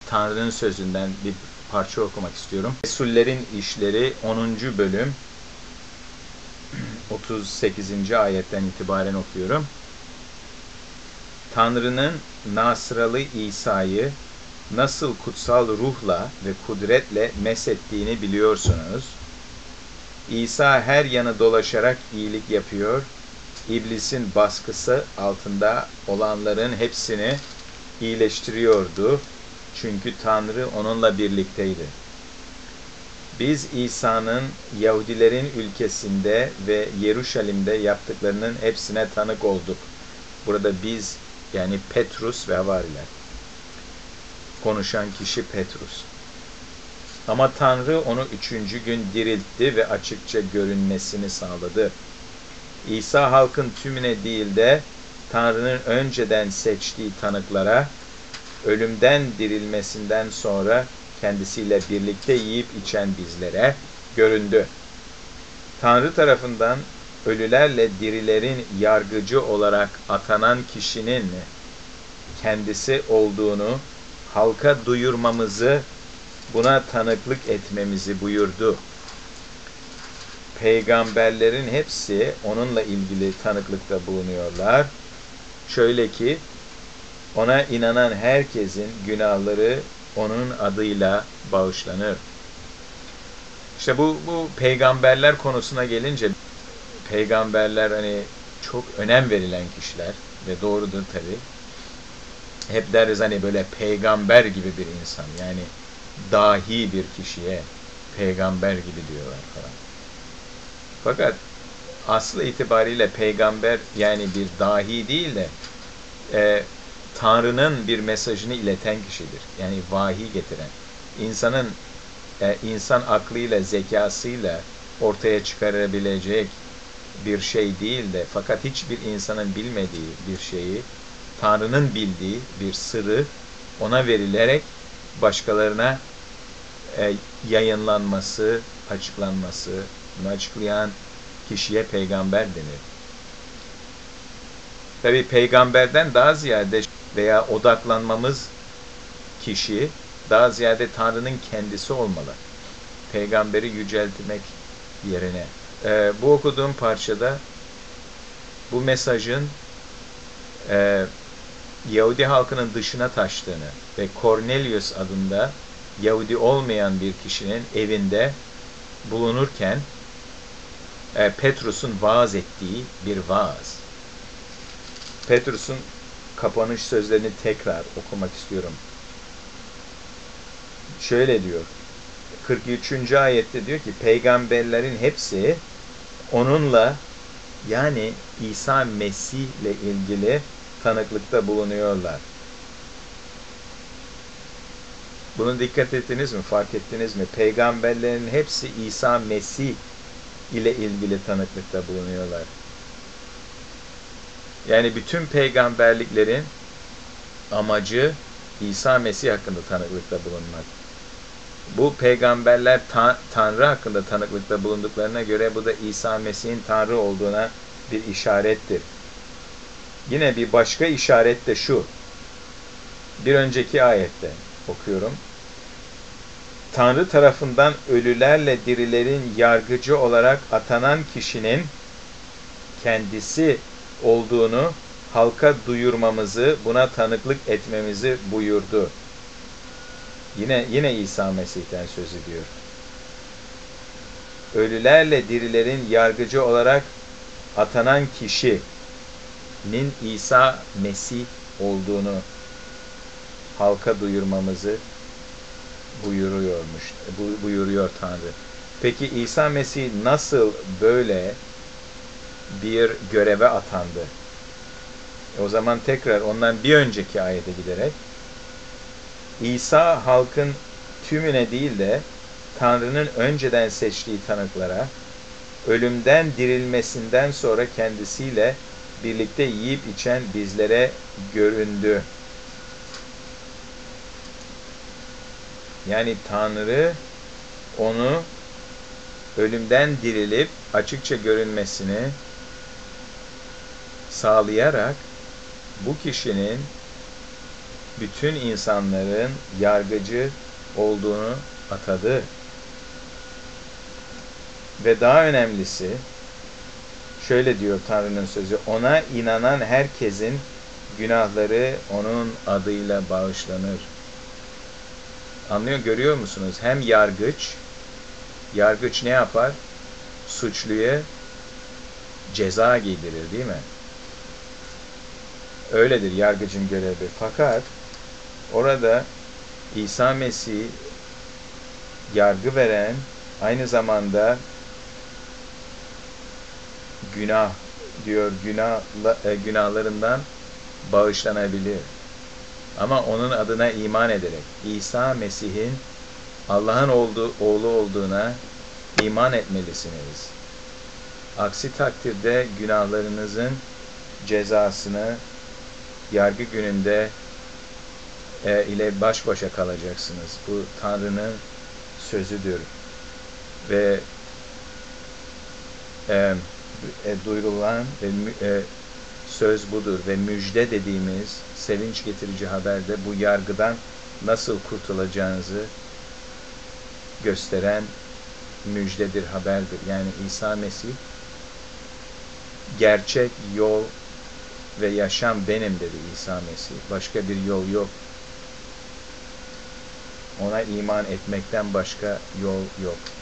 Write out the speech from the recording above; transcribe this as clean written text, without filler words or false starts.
Tanrı'nın sözünden bir parça okumak istiyorum. Resullerin İşleri 10. bölüm 38. ayetten itibaren okuyorum. Tanrı'nın Nasralı İsa'yı nasıl kutsal ruhla ve kudretle meshettiğini biliyorsunuz. İsa her yanı dolaşarak iyilik yapıyor, İblisin baskısı altında olanların hepsini iyileştiriyordu. Çünkü Tanrı onunla birlikteydi. Biz İsa'nın Yahudilerin ülkesinde ve Yeruşalim'de yaptıklarının hepsine tanık olduk. Burada biz, yani Petrus ve havariler. Konuşan kişi Petrus. Ama Tanrı onu 3. gün diriltti ve açıkça görünmesini sağladı. İsa halkın tümüne değil de Tanrı'nın önceden seçtiği tanıklara, ölümden dirilmesinden sonra kendisiyle birlikte yiyip içen bizlere göründü. Tanrı tarafından ölülerle dirilerin yargıcı olarak atanan kişinin kendisi olduğunu halka duyurmamızı, buna tanıklık etmemizi buyurdu. Peygamberlerin hepsi onunla ilgili tanıklıkta bulunuyorlar. Şöyle ki, ona inanan herkesin günahları onun adıyla bağışlanır. İşte bu peygamberler konusuna gelince, peygamberler hani çok önem verilen kişiler ve doğrudur tabii. Hep deriz hani böyle peygamber gibi bir insan, yani dahi bir kişiye peygamber gibi diyorlar falan. Fakat aslı itibariyle peygamber yani bir dahi değil de Tanrı'nın bir mesajını ileten kişidir. Yani vahiy getiren. İnsan aklıyla, zekasıyla ortaya çıkarabilecek bir şey değil de fakat hiçbir insanın bilmediği bir şeyi, Tanrı'nın bildiği bir sırrı ona verilerek başkalarına yayınlanması, açıklanması, bunu açıklayan kişiye peygamber denir. Tabii peygamberden daha ziyade veya odaklanmamız kişi daha ziyade Tanrı'nın kendisi olmalı. Peygamberi yüceltmek yerine. Bu okuduğum parçada bu mesajın Yahudi halkının dışına taştığını ve Cornelius adında Yahudi olmayan bir kişinin evinde bulunurken Petrus'un vaaz ettiği bir vaaz. Petrus'un kapanış sözlerini tekrar okumak istiyorum. Şöyle diyor, 43. ayette diyor ki, peygamberlerin hepsi onunla, yani İsa Mesih ile ilgili tanıklıkta bulunuyorlar. Bunu dikkat ettiniz mi, fark ettiniz mi? Peygamberlerin hepsi İsa Mesih ile ilgili tanıklıkta bulunuyorlar. Yani bütün peygamberliklerin amacı İsa Mesih hakkında tanıklıkta bulunmak. Bu peygamberler Tanrı hakkında tanıklıkta bulunduklarına göre bu da İsa Mesih'in Tanrı olduğuna bir işarettir. Yine bir başka işaret de şu. Bir önceki ayette okuyorum. Tanrı tarafından ölülerle dirilerin yargıcı olarak atanan kişinin kendisi olduğunu halka duyurmamızı, buna tanıklık etmemizi buyurdu. Yine İsa Mesih'ten söz ediyor. Ölülerle dirilerin yargıcı olarak atanan kişinin İsa Mesih olduğunu halka duyurmamızı buyuruyor Tanrı. Peki İsa Mesih nasıl böyle bir göreve atandı? O zaman tekrar ondan bir önceki ayete giderek, İsa halkın tümüne değil de Tanrı'nın önceden seçtiği tanıklara, ölümden dirilmesinden sonra kendisiyle birlikte yiyip içen bizlere göründü. Yani Tanrı onu ölümden dirilip açıkça görünmesini sağlayarak bu kişinin bütün insanların yargıcı olduğunu atadı. Ve daha önemlisi, şöyle diyor Tanrı'nın sözü, ona inanan herkesin günahları onun adıyla bağışlanır. Görüyor musunuz? Hem yargıç ne yapar? Suçluya ceza giydirir, değil mi? Öyledir yargıcın görevi. Fakat orada İsa Mesih yargı veren, aynı zamanda günahlarından bağışlanabilir. Ama onun adına iman ederek, İsa Mesih'in Allah'ın oğlu olduğuna iman etmelisiniz. Aksi takdirde günahlarınızın cezasını yargı gününde ile baş başa kalacaksınız. Bu Tanrı'nın sözüdür. Ve duyurulan söz budur. Ve müjde dediğimiz sevinç getirici haberde bu yargıdan nasıl kurtulacağınızı gösteren müjdedir, haberdir. Yani İsa Mesih gerçek yol ve yaşam benim dedi İsa Mesih. Başka bir yol yok. Ona iman etmekten başka yol yok.